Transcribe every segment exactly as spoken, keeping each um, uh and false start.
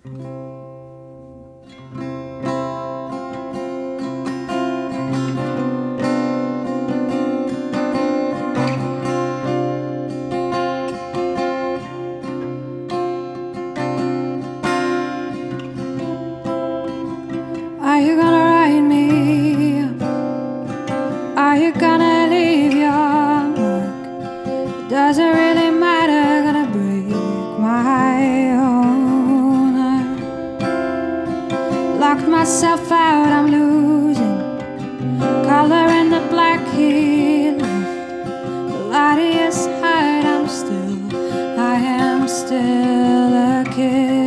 Are you gonna write me up? Are you gonna leave your mark? Does it really matter? Gonna break my own heart. Locked myself out, I'm losing color in the black he left. The light is hard, I'm still, I am still a kid.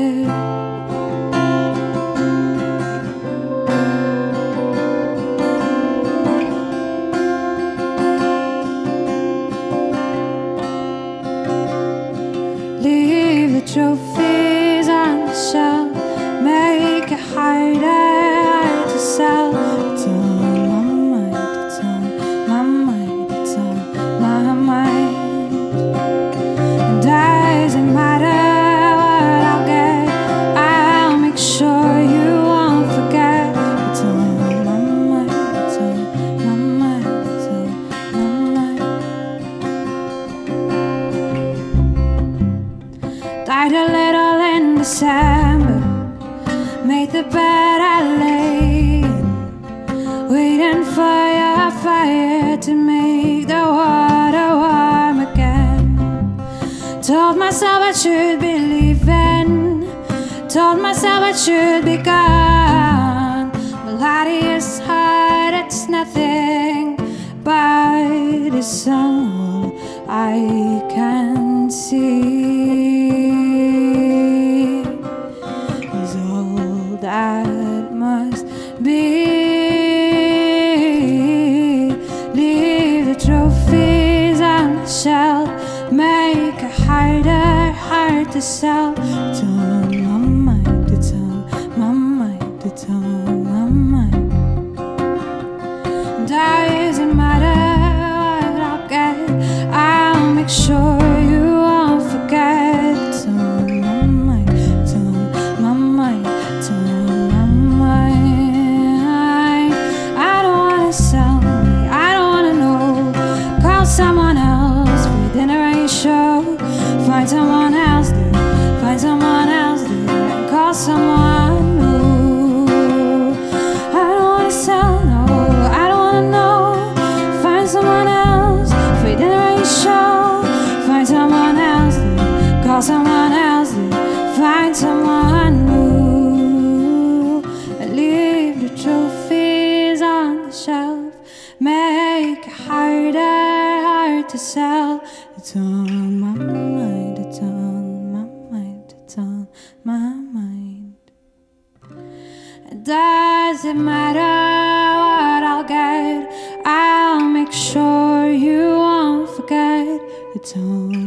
Leave the trophies on the shelf, make it harder to sell. It's on my mind, it's on my mind, it's on my mind. It doesn't matter what I'll get, I'll make sure you won't forget. It's on my mind, it's on my mind, it's on my mind. Died a little in December, made the bed I lay in, waiting for your fire to make the water warm again. Told myself I should be leaving, told myself I should be gone. But light is hard, it's nothing but the sun I can see. That must be. Leave the trophies on the shelf, make it harder, hard to sell. It's on my mind, it's on my mind, it's on my mind. Doesn't matter what I'll get, I'll make sure you won't forget. It's on my mind, it's on my mind, it's on my mind. I don't wanna sell me, I don't wanna know. Call someone else for dinner and show. Find someone else, do. Find someone else, do. And call someone new. I don't wanna sell, no, I don't wanna know. Find someone else for dinner and show. Find someone else, do. Call someone else, do. Find someone new. Leave the trophies on the shelf, make it harder, hard to sell. It's on my mind, it's on my mind, it's on my mind. It doesn't matter what I'll get, I'll make sure you won't forget. It's on